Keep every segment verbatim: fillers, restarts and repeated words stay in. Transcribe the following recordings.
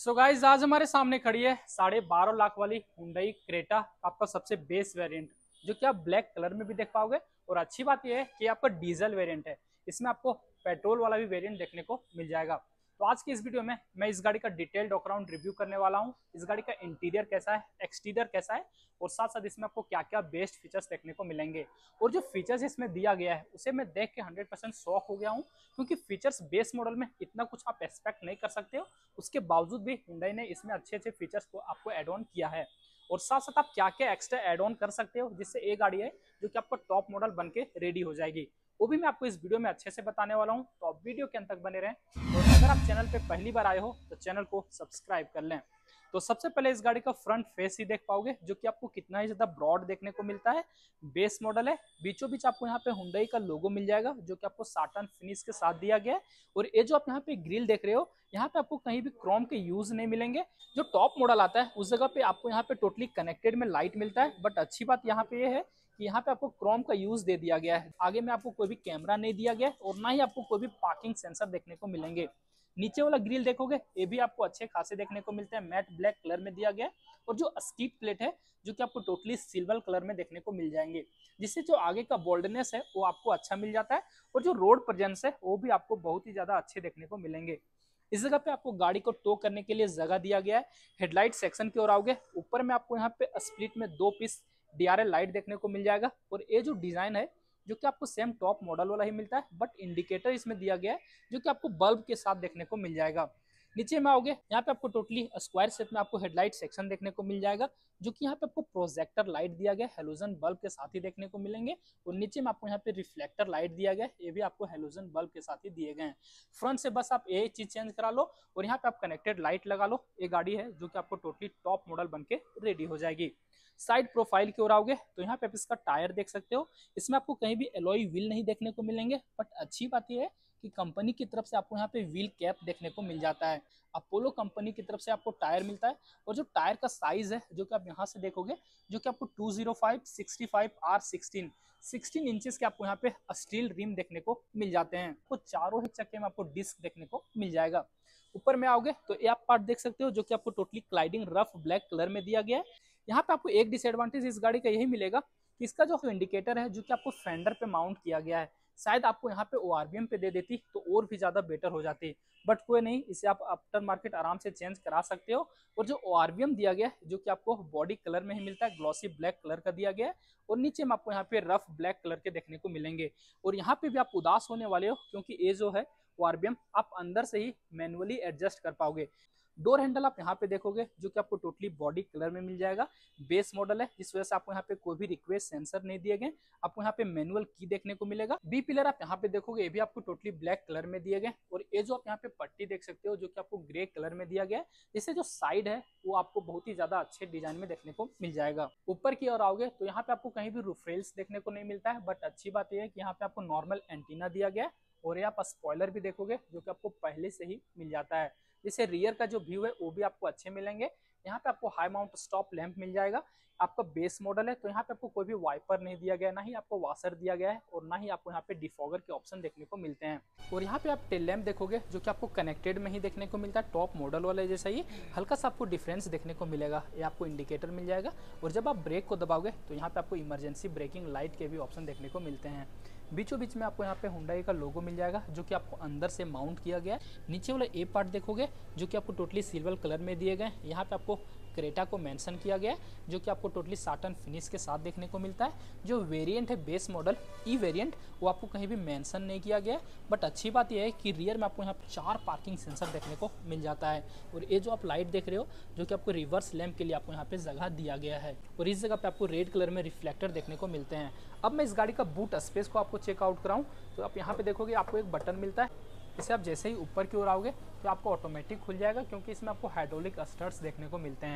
So guys आज हमारे सामने खड़ी है साढ़े बारह लाख वाली हुंडई क्रेटा, आपका सबसे बेस वेरिएंट, जो कि आप ब्लैक कलर में भी देख पाओगे। और अच्छी बात यह है कि आपका डीजल वेरिएंट है, इसमें आपको पेट्रोल वाला भी वेरिएंट देखने को मिल जाएगा। तो आज की इस वीडियो में मैं इस गाड़ी का डिटेल्ड अराउंड रिव्यू करने वाला हूँ। इस गाड़ी का इंटीरियर कैसा है, एक्सटीरियर कैसा है, और साथ साथ इसमें आपको क्या क्या बेस्ट फीचर्स देखने को मिलेंगे। और जो फीचर्स इसमें दिया गया है उसे मैं देख के हंड्रेड परसेंट शॉक हो गया हूँ, क्योंकि फीचर्स बेस मॉडल में इतना कुछ आप एक्सपेक्ट नहीं कर सकते हो। उसके बावजूद भी Hyundai ने इसमें अच्छे अच्छे फीचर्स को आपको एड ऑन किया है। और साथ साथ आप क्या क्या एक्स्ट्रा एड ऑन कर सकते हो, जिससे एक गाड़ी है जो कि आपका टॉप मॉडल बन के रेडी हो जाएगी, वो भी मैं आपको इस वीडियो में अच्छे से बताने वाला हूँ। तो आप वीडियो के अंत तक बने रहें। और अगर आप चैनल पे पहली बार आए हो तो चैनल को सब्सक्राइब कर लें। तो सबसे पहले इस गाड़ी का फ्रंट फेस ही देख पाओगे, जो कि आपको कितना ही ज्यादा ब्रॉड देखने को मिलता है। बेस मॉडल है, बीचों बीच आपको यहाँ पे Hyundai का लोगो मिल जाएगा, जो कि आपको साटन फिनिश के साथ दिया गया है। और ये जो आप यहाँ पे ग्रिल देख रहे हो, यहाँ पे आपको कहीं भी क्रोम के यूज नहीं मिलेंगे। जो टॉप मॉडल आता है उस जगह पे आपको यहाँ पे टोटली कनेक्टेड में लाइट मिलता है, बट अच्छी बात यहाँ पे ये है कि यहाँ पे आपको क्रोम का यूज दे दिया गया है। आगे में आपको कोई भी कैमरा नहीं दिया गया है, और ना ही आपको कोई भी पार्किंग सेंसर देखने को मिलेंगे। नीचे वाला ग्रिल देखोगे, ये भी आपको अच्छे खासे देखने को मिलते हैं, मैट ब्लैक कलर में दिया गया है। और जो स्कीट प्लेट है, जो कि आपको टोटली सिल्वर कलर में देखने को मिल जाएंगे, जिससे जो आगे का बोल्डनेस है वो आपको अच्छा मिल जाता है। और जो रोड प्रेजेंस है वो भी आपको बहुत ही ज्यादा अच्छे देखने को मिलेंगे। इस जगह पे आपको गाड़ी को टो करने के लिए जगह दिया गया है। हेडलाइट सेक्शन की ओर आओगे, ऊपर में आपको यहाँ पे स्प्लिट में दो पीस डीआरएल लाइट देखने को मिल जाएगा। और ये जो डिजाइन है, जो कि आपको सेम टॉप मॉडल वाला ही मिलता है, बट इंडिकेटर इसमें दिया गया है, जो कि आपको बल्ब के साथ देखने को मिल जाएगा। नीचे में आओगे, यहाँ पे आपको टोटली स्क्वायर शेप में आपको हेडलाइट सेक्शन देखने को मिल जाएगा, जो कि यहाँ पे आपको प्रोजेक्टर लाइट दिया गया है, हेलोजन बल्ब के साथ ही देखने को मिलेंगे। और नीचे में आपको यहाँ पे रिफ्लेक्टर लाइट दिया गया है, ये भी आपको हेलोजन बल्ब के साथ ही दिए गए हैं। फ्रंट से बस आप ये चीज चेंज करा लो, और यहाँ पे आप कनेक्टेड लाइट लगा लो। ये गाड़ी है जो कि आपको टोटली टॉप मॉडल बन के रेडी हो जाएगी। साइड प्रोफाइल की ओर आओगे तो यहाँ पे आप इसका टायर देख सकते हो। इसमें आपको कहीं भी एलॉय व्हील नहीं देखने को मिलेंगे, बट अच्छी बात यह है कि कंपनी की तरफ से आपको यहाँ पे व्हील कैप देखने को मिल जाता है। अपोलो कंपनी की तरफ से आपको टायर मिलता है। और जो टायर का साइज है, जो कि आप यहाँ से देखोगे, जो कि आपको two zero five sixty five R sixteen sixteen inches के आपको यहाँ पे स्टील रिम देखने को मिल जाते हैं। आपको चारों ही चक्के में आपको डिस्क देखने को मिल जाएगा। ऊपर में आओगे तो ये आप पार्ट देख सकते हो, जो कि आपको totally cladding rough black colour में दिया गया है। यहाँ पे आपको एक डिसएडवांटेज इस गाड़ी का यही मिलेगा कि इसका जो इंडिकेटर है, जो कि आपको फेंडर पे माउंट किया गया है, शायद आपको यहाँ पे ओआरबीएम पे दे देती तो और भी ज्यादा बेटर हो जाती, बट कोई नहीं, इसे आप आफ्टर मार्केट आराम से चेंज करा सकते हो। और जो ओआरबीएम दिया गया है, जो कि आपको बॉडी कलर में ही मिलता है, ग्लॉसी ब्लैक कलर का दिया गया है। और नीचे में आपको यहाँ पे रफ ब्लैक कलर के देखने को मिलेंगे। और यहाँ पे भी आप उदास होने वाले हो, क्योंकि ये जो है ओआरबीएम आप अंदर से ही मैनुअली एडजस्ट कर पाओगे। डोर हैंडल आप यहाँ पे देखोगे, जो कि आपको टोटली बॉडी कलर में मिल जाएगा। बेस मॉडल है, जिस वजह से आपको यहाँ पे कोई भी रिक्वेस्ट सेंसर नहीं दिए गए। आपको यहाँ पे मैनुअल की देखने को मिलेगा। बी पिलर आप यहाँ पे देखोगे, ये भी आपको टोटली ब्लैक कलर में दिए गए। और ये जो आप यहाँ पे पट्टी देख सकते हो, जो कि आपको ग्रे कलर में दिया गया है, जिससे जो साइड है वो आपको बहुत ही ज्यादा अच्छे डिजाइन में देखने को मिल जाएगा। ऊपर की ओर आओगे तो यहाँ पे आपको कहीं भी रूफ रेल्स देखने को नहीं मिलता है, बट अच्छी बात यह है कि यहाँ पे आपको नॉर्मल एंटीना दिया गया है। और यहाँ पर स्पॉइलर भी देखोगे, जो कि आपको पहले से ही मिल जाता है। जिससे रियर का जो व्यू है वो भी आपको अच्छे मिलेंगे। यहाँ पे आपको हाई माउंट स्टॉप लैंप मिल जाएगा। आपका बेस मॉडल है, तो यहाँ पे आपको कोई भी वाइपर नहीं दिया गया, ना ही आपको वाशर दिया गया है, और ना ही आपको यहाँ पे डिफॉगर के ऑप्शन देखने को मिलते हैं। और यहाँ पे आप टेल लैंप देखोगे, जो कि आपको कनेक्टेड में ही देखने को मिलता है, टॉप मॉडल वाले जैसा ही। हल्का सा आपको डिफरेंस देखने को मिलेगा, ये आपको इंडिकेटर मिल जाएगा। और जब आप ब्रेक को दबाओगे तो यहाँ पे आपको इमरजेंसी ब्रेकिंग लाइट के भी ऑप्शन देखने को मिलते हैं। बीचों बीच में आपको यहाँ पे Hyundai का लोगो मिल जाएगा, जो कि आपको अंदर से माउंट किया गया है। नीचे वाला ए पार्ट देखोगे, जो कि आपको टोटली सिल्वर कलर में दिए गए। यहाँ पे आपको क्रेटा को मेंशन किया गया है, जो कि आपको टोटली साटन फिनिश के साथ देखने को मिलता है। जो वेरिएंट है बेस मॉडल ई वेरिएंट, वो आपको कहीं भी मेंशन नहीं किया गया है, बट अच्छी बात यह है कि रियर में आपको यहाँ पे चार पार्किंग सेंसर देखने को मिल जाता है। और ये जो आप लाइट देख रहे हो, जो कि आपको रिवर्स लैंप के लिए आपको यहाँ पे जगह दिया गया है। और इस जगह पे आपको रेड कलर में रिफ्लेक्टर देखने को मिलते हैं। अब मैं इस गाड़ी का बूट स्पेस को आपको चेकआउट कराऊँ तो आप यहाँ पे देखोगे, आपको एक बटन मिलता है। इसे आप जैसे ही ऊपर की ओर आओगे तो आपको ऑटोमेटिक खुल जाएगा, क्योंकि इसमें आपको हाइड्रोलिक स्टर्स देखने को मिलते हैं।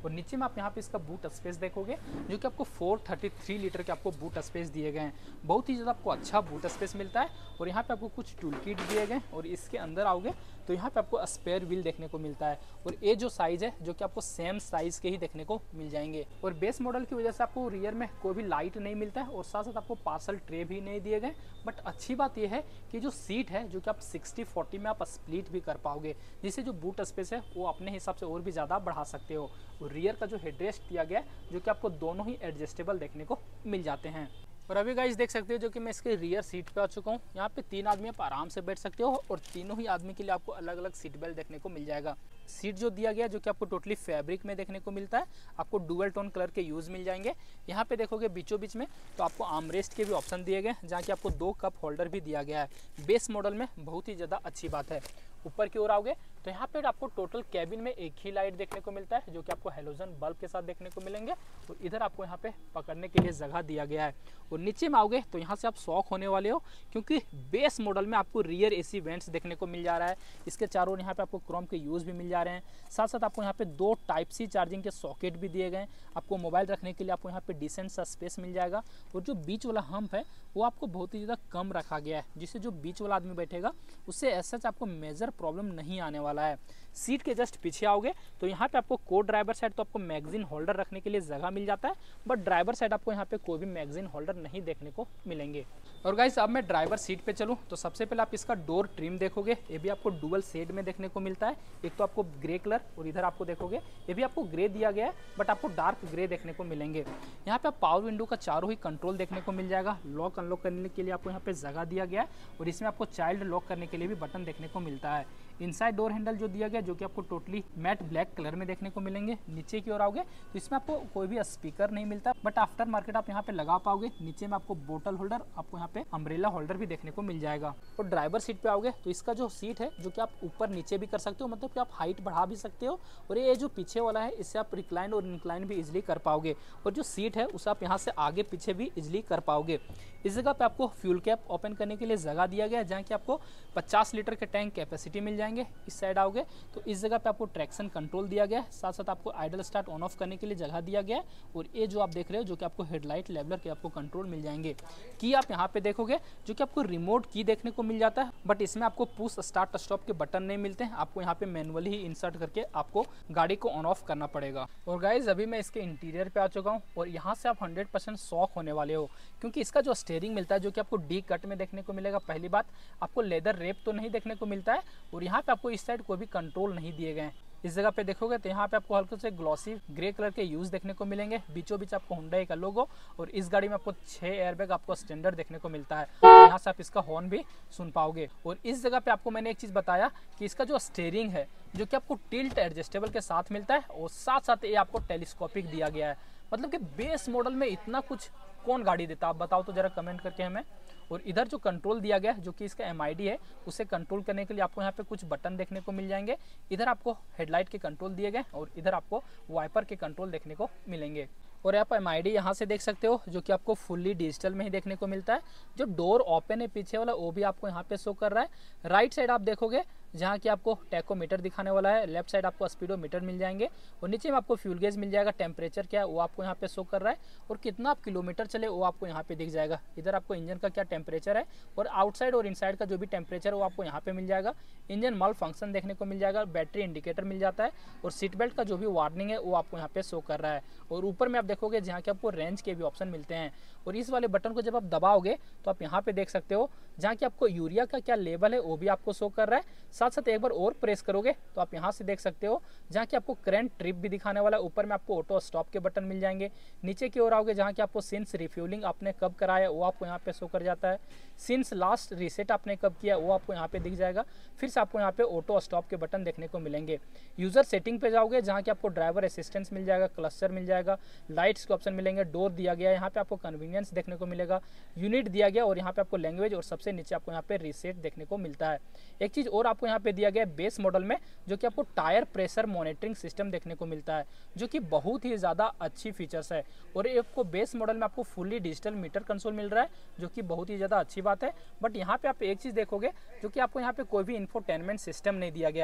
और नीचे में आप यहाँ पे इसका बूट स्पेस देखोगे जो कि आपको चार सौ तैंतीस लीटर के आपको बूट स्पेस दिए गए हैं। बहुत ही ज़्यादा आपको अच्छा बूट स्पेस मिलता है। और यहाँ पे आपको कुछ टूल किट दिए गए और इसके अंदर आओगे तो यहाँ पे आपको स्पेयर व्हील देखने को मिलता है। और ये जो साइज़ है जो कि आपको सेम साइज़ के ही देखने को मिल जाएंगे। और बेस मॉडल की वजह से आपको रियर में कोई भी लाइट नहीं मिलता है और साथ साथ आपको पार्सल ट्रे भी नहीं दिए गए। बट अच्छी बात यह है कि जो सीट है जो कि आप सिक्सटी फोर्टी में आप स्प्लिट भी कर पाओगे, जिससे जो बूट स्पेस है वो अपने हिसाब से और भी ज़्यादा बढ़ा सकते हो। और रियर का जो हेडरेस्ट दिया गया है जो कि आपको दोनों ही एडजस्टेबल देखने को मिल जाते हैं। और अभी गाइस देख सकते हो जो कि मैं इसके रियर सीट पे आ चुका हूँ। यहाँ पे तीन आदमी आप आराम से बैठ सकते हो और तीनों ही आदमी के लिए आपको अलग अलग सीट बेल्ट देखने को मिल जाएगा। सीट जो दिया गया जो कि आपको टोटली फैब्रिक में देखने को मिलता है, आपको डुअल टोन कलर के यूज़ मिल जाएंगे। यहाँ पे देखोगे बीचों बीच में तो आपको आर्मरेस्ट के भी ऑप्शन दिए गए जहाँ की आपको दो कप होल्डर भी दिया गया है। बेस मॉडल में बहुत ही ज़्यादा अच्छी बात है। ऊपर की ओर आओगे तो यहाँ पे आपको टोटल कैबिन में एक ही लाइट देखने को मिलता है जो कि आपको हेलोजन बल्ब के साथ देखने को मिलेंगे। और इधर आपको यहाँ पे पकड़ने के लिए जगह दिया गया है। और नीचे में आओगे तो यहाँ से आप शॉक होने वाले हो क्योंकि बेस मॉडल में आपको रियर एसी वेंट्स देखने को मिल जा रहा है। इसके चारों यहाँ पे आपको क्रोम के यूज़ भी मिल जा रहे हैं। साथ साथ आपको यहाँ पे दो टाइप सी चार्जिंग के सॉकेट भी दिए गए। आपको मोबाइल रखने के लिए आपको यहाँ पे डिसेंट सा स्पेस मिल जाएगा। और जो बीच वाला हम्प है वो आपको बहुत ही ज़्यादा कम रखा गया है, जिससे जो बीच वाला आदमी बैठेगा उससे ऐसा आपको मेजर प्रॉब्लम नहीं आने वाला है। सीट के जस्ट पीछे आओगे तो यहाँ पे आपको को ड्राइवर साइड तो आपको मैगजीन होल्डर रखने के लिए जगह मिल जाता है, बट ड्राइवर साइड आपको यहाँ पे कोई भी मैगजीन होल्डर नहीं देखने को मिलेंगे। और गाइस अब मैं ड्राइवर सीट पे चलूँ तो सबसे पहले आप इसका डोर ट्रिम देखोगे, ये भी आपको डुअल शेड में देखने को मिलता है। एक तो आपको ग्रे कलर और इधर आपको देखोगे ये भी आपको ग्रे दिया गया है, बट आपको डार्क ग्रे देखने को मिलेंगे। यहाँ पे आप पावर विंडो का चारों ही कंट्रोल देखने को मिल जाएगा। लॉक अनलॉक करने के लिए आपको यहाँ पे जगह दिया गया है और इसमें आपको चाइल्ड लॉक करने के लिए भी बटन देखने को मिलता है। इनसाइड डोर हैंडल जो दिया गया जो कि आपको टोटली मैट ब्लैक कलर में देखने को मिलेंगे। नीचे की ओर आओगे तो इसमें आपको कोई भी स्पीकर नहीं मिलता, बट आफ्टर मार्केट आप यहाँ पे लगा पाओगे। नीचे में आपको बोतल होल्डर, आपको यहाँ पे अम्ब्रेला होल्डर भी देखने को मिल जाएगा। और ड्राइवर सीट पे आओगे तो इसका जो सीट है जो कि आप ऊपर नीचे भी कर सकते हो, मतलब कि आप हाइट बढ़ा भी सकते हो। और ये जो पीछे वाला है इससे आप रिक्लाइन और इंक्लाइन भी इजिली कर पाओगे। और जो सीट है उसे आप यहाँ से आगे पीछे भी इजिली कर पाओगे। इस जगह पे आपको फ्यूल कैप ओपन करने के लिए जगह दिया गया है जहाँ की आपको पचास लीटर के टैंक कैपेसिटी मिल जाएंगे। इस साइड आओगे तो इस जगह पे आपको ट्रैक्शन कंट्रोल दिया गया है, साथ साथ आपको आइडल स्टार्ट ऑन ऑफ करने के लिए जगह दिया गया है। और ये जो आप देख रहे हो जो कि आपको हेडलाइट लेवलर के आपको कंट्रोल मिल जाएंगे। की आप यहाँ पे देखोगे जो कि आपको रिमोट की देखने को मिल जाता है, बट इसमें आपको पुश स्टार्ट स्टॉप के बटन नहीं मिलते हैं। आपको यहाँ पे मैनुअली ही इंसर्ट करके आपको गाड़ी को ऑन ऑफ करना पड़ेगा। और गाइज अभी मैं इसके इंटीरियर पे आ चुका हूँ और यहाँ से आप हंड्रेड परसेंट शॉक होने वाले हो क्योंकि इसका जो स्टीयरिंग मिलता है जो कि आपको डी कट में देखने को मिलेगा। पहली बात आपको लेदर रेप तो नहीं देखने को मिलता है और यहाँ पे आपको इस साइड कोई भी कंट्रोल नहीं दिए गए। इस जगह पे देखोगे तो यहाँ पे आपको हल्के से ग्लॉसी ग्रे कलर के यूज देखने को मिलेंगे। बीचों बीच आपको हुंडई का लोगो और इस गाड़ी में आपको छह एयरबैग आपको स्टैंडर्ड देखने को मिलता है। यहाँ से आप इसका हॉर्न भी सुन पाओगे। और इस जगह पे आपको मैंने एक चीज बताया कि इसका जो स्टीयरिंग है जो कि आपको टिल्ट एडजस्टेबल के साथ मिलता है और साथ साथ ये आपको टेलीस्कोपिक दिया गया है। मतलब कि बेस मॉडल में इतना कुछ कौन गाड़ी देता, आप बताओ तो जरा कमेंट करके हमें। और इधर जो कंट्रोल दिया गया है जो कि इसका एम आई डी है उसे कंट्रोल करने के लिए आपको यहाँ पे कुछ बटन देखने को मिल जाएंगे। इधर आपको हेडलाइट के कंट्रोल दिए गए और इधर आपको वाइपर के कंट्रोल देखने को मिलेंगे। और आप एम आई डी यहाँ से देख सकते हो जो कि आपको फुल्ली डिजिटल में ही देखने को मिलता है। जो डोर ओपन है पीछे वाला वो भी आपको यहाँ पे शो कर रहा है। राइट साइड आप देखोगे जहाँ की आपको टैकोमीटर दिखाने वाला है, लेफ्ट साइड आपको स्पीडोमीटर मिल जाएंगे और नीचे में आपको फ्यूल गेज मिल जाएगा। टेम्परेचर क्या है वो आपको यहाँ पे शो कर रहा है और कितना आप किलोमीटर चले वो आपको यहाँ पे दिख जाएगा। इधर आपको इंजन का क्या टेम्परेचर है और आउटसाइड और इनसाइड का जो भी टेम्परेचर वो आपको यहाँ पे मिल जाएगा। इंजन माल फंक्शन देखने को मिल जाएगा, बैटरी इंडिकेटर मिल जाता है और सीट बेल्ट का जो भी वार्निंग है वो आपको यहाँ पे शो कर रहा है। और ऊपर में आप देखोगे जहाँ के आपको रेंज के भी ऑप्शन मिलते हैं और इस वाले बटन को जब आप दबाओगे तो आप यहाँ पे देख सकते हो जहाँ की आपको यूरिया का क्या लेवल है वो भी आपको शो कर रहा है। साथ साथ एक बार और प्रेस करोगे तो आप यहाँ से देख सकते हो जहाँ की आपको करंट ट्रिप भी दिखाने वाला है। ऊपर में आपको ऑटो स्टॉप के बटन मिल जाएंगे। नीचे की ओर आओगे जहाँ की आपको सिंस रिफ्यूलिंग आपने कब कराया वो आपको यहाँ पे शो कर जाता है। सिंस लास्ट रीसेट आपने कब किया वो आपको यहाँ पे दिख जाएगा। फिर से आपको यहाँ पे ऑटो स्टॉप के बटन देखने को मिलेंगे। यूजर सेटिंग पे जाओगे जहाँ की आपको ड्राइवर असिस्टेंस मिल जाएगा, क्लस्टर मिल जाएगा, लाइट्स के ऑप्शन मिलेंगे, डोर दिया गया है, यहाँ पे आपको कन्वीनियंस देखने को मिलेगा, यूनिट दिया गया और यहाँ पे आपको लैंग्वेज और सबसे नीचे आपको यहाँ पे रीसेट देखने को मिलता है। एक चीज और आपको यहाँ पे दिया गया है बेस मॉडल में जो कि आपको टायर प्रेशर मॉनिटरिंग सिस्टम देखने को मिलता है जो कि बहुत ही ज्यादा अच्छी फीचर्स है। और आपको बेस मॉडल में आपको फुल्ली डिजिटल मीटर कंसोल मिल रहा है जो कि बहुत ही ज्यादा अच्छी बात है। बट यहाँ पे आप एक चीज देखोगे जो कि आपको यहाँ पे कोई भी इंफोटेनमेंट सिस्टम नहीं दिया गया है।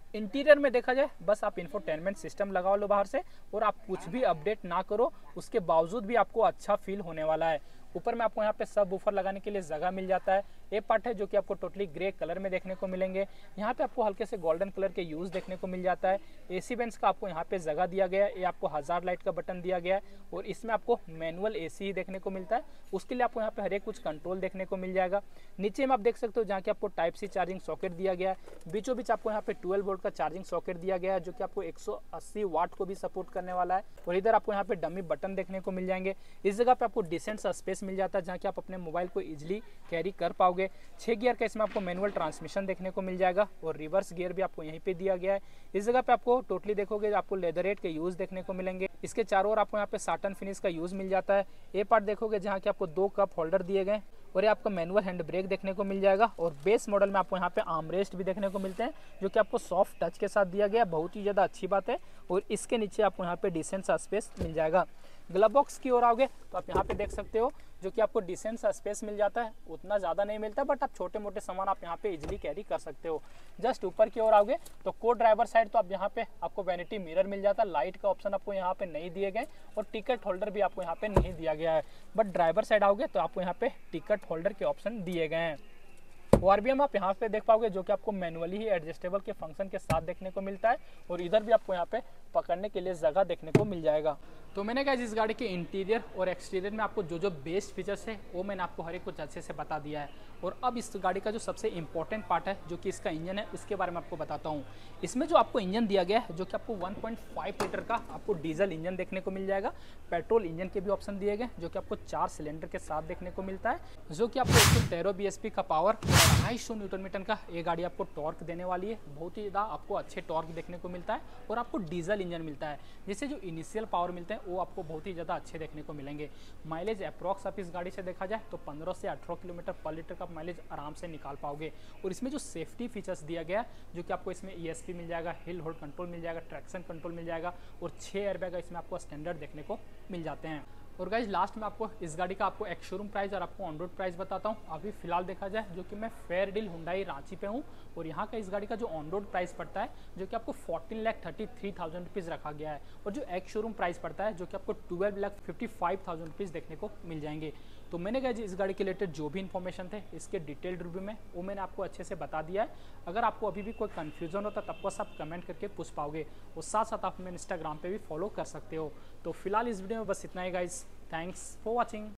इंटीरियर में देखा जाए बस आप इंफोटेनमेंट सिस्टम लगा लो बाहर से और आप कुछ भी अपडेट ना करो, उसके बावजूद भी आपको अच्छा फील होने वाला है। ऊपर में आपको यहाँ पे सब वूफर लगाने के लिए जगह मिल जाता है। ये पार्ट है जो कि आपको टोटली ग्रे कलर में देखने को मिलेंगे। यहाँ पे आपको हल्के से गोल्डन कलर के यूज देखने को मिल जाता है। एसी बेंच का आपको यहाँ पे जगह दिया गया है। ये आपको हजार लाइट का बटन दिया गया है और इसमें आपको मैनुअल एसी ही देखने को मिलता है। उसके लिए आपको यहाँ पे हर एक कुछ कंट्रोल देखने को मिल जाएगा। नीचे में आप देख सकते हो जहाँ की आपको टाइप सी चार्जिंग सॉकेट दिया गया है। बीचों बीच आपको यहाँ पे ट्वेल्व वोल्ट का चार्जिंग सॉकेट दिया गया है जो कि आपको एक सौ अस्सी वाट को भी सपोर्ट करने वाला है। और इधर आपको यहाँ पे डमी बटन देखने को मिल जाएंगे। इस जगह पे आपको डिसेंट सा स्पेस मिल जाता है जहाँ की आप अपने मोबाइल को इजीली कैरी कर पाओगे। छह गियर का इसमें आपको मैनुअल ट्रांसमिशन देखने को मिल जाएगा और रिवर्स गियर भी आपको यहीं पे दिया गया है। इस जगह पे आपको टोटली देखोगे आपको लेदरेट के यूज देखने को मिलेंगे। इसके चारों ओर आपको यहाँ पे साटन फिनिश का यूज मिल जाता है। ये पार्ट देखोगे जहाँ की आपको दो कप होल्डर दिए गए और ये आपका मैनुअल हैंड ब्रेक देखने को मिल जाएगा। और बेस मॉडल में आपको यहाँ पे आर्मरेस्ट भी देखने को मिलते हैं जो कि आपको सॉफ्ट टच के साथ दिया गया, बहुत ही ज़्यादा अच्छी बात है। और इसके नीचे आपको यहाँ पे डिसेंट सा स्पेस मिल जाएगा। ग्लव बॉक्स की ओर आओगे तो आप यहाँ पे देख सकते हो जो कि आपको डिसेंट सा स्पेस मिल जाता है। उतना ज़्यादा नहीं मिलता बट आप छोटे मोटे सामान आप यहाँ पे इजीली कैरी कर सकते हो। जस्ट ऊपर की ओर आओगे तो को ड्राइवर साइड तो आप यहाँ पे आपको वैनिटी मिरर मिल जाता है। लाइट का ऑप्शन आपको यहाँ पे नहीं दिए गए और टिकट होल्डर भी आपको यहाँ पे नहीं दिया गया है। बट ड्राइवर साइड आओगे तो आपको यहाँ पे टिकट होल्डर के ऑप्शन दिए गए हैं। ओ आर बी एम आप यहाँ पे देख पाओगे जो कि आपको मैनुअली ही एडजस्टेबल के फंक्शन के साथ देखने को मिलता है और इधर भी आपको यहाँ पे पकड़ने के लिए जगह देखने को मिल जाएगा। तो मैंने कहा इस गाड़ी के इंटीरियर और एक्सटीरियर में आपको जो जो बेस्ट फीचर्स है वो मैंने आपको हर एक कुछ अच्छे से बता दिया है। और अब इस गाड़ी का जो सबसे इंपॉर्टेंट पार्ट है जो कि इसका इंजन है उसके बारे में आपको बताता हूँ। इसमें जो आपको इंजन दिया गया है जो कि आपको वन पॉइंट फाइव लीटर का आपको डीजल इंजन देखने को मिल जाएगा। पेट्रोल इंजन के भी ऑप्शन दिए गए जो कि आपको चार सिलेंडर के साथ देखने को मिलता है जो कि आपको एक सौ तेरह बी एस पी का पावर और अढ़ाई सौ न्यूटन मीटर का ये गाड़ी आपको टॉर्क देने वाली है। बहुत ही ज़्यादा आपको अच्छे टॉर्क देखने को मिलता है और आपको डीजल इंजन मिलता है जिससे जो इनिशियल पावर मिलते हैं वो आपको बहुत ही ज़्यादा अच्छे देखने को मिलेंगे। माइलेज अप्रॉक्स आप इस गाड़ी से देखा जाए तो पंद्रह से अठारह किलोमीटर पर लीटर का माइलेज आराम से निकाल पाओगे। और इसमें जो सेफ्टी फीचर्स दिया गया जो कि आपको इसमें ई एस पी मिल जाएगा, हिल होल्ड कंट्रोल मिल जाएगा, ट्रैक्शन कंट्रोल मिल जाएगा और छः एयरबैग इसमें आपको स्टैंडर्ड देखने को मिल जाते हैं। और गाइज लास्ट में आपको इस गाड़ी का आपको एक शोरूम प्राइस और आपको ऑन रोड प्राइस बताता हूँ। अभी फिलहाल देखा जाए जो कि मैं फेयर डील हुंडई रांची पे हूँ और यहाँ का इस गाड़ी का जो ऑन रोड प्राइस पड़ता है जो कि आपको fourteen lakh thirty three thousand rupees रखा गया है और जो एक शोरूम प्राइस पड़ता है जो कि आपको twelve lakh fifty five thousand rupees देखने को मिल जाएंगे। तो मैंने कहा जी इस गाड़ी के रिलेटेड जो भी इन्फॉर्मेशन थे इसके डिटेल्ड रिव्यू में वो मैंने आपको अच्छे से बता दिया है। अगर आपको अभी भी कोई कन्फ्यूजन होता तब बस आप कमेंट करके पूछ पाओगे और साथ साथ आप हमें इंस्टाग्राम पे भी फॉलो कर सकते हो। तो फिलहाल इस वीडियो में बस इतना ही गाइज। Thanks for watching.